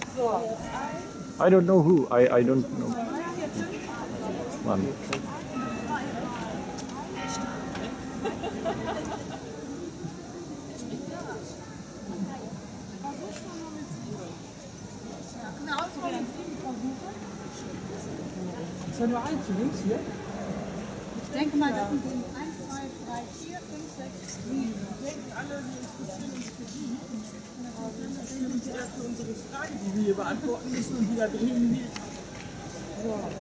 I don't know who. I don't know. Mann. Ist ja nur eins, links hier? Ich denke mal, das sind 1, 2, 3, 4, 5, 6, 7. Alle, die interessieren uns für die. Das sind uns ja für unsere Fragen, die wir hier beantworten müssen und die da drüben liegen.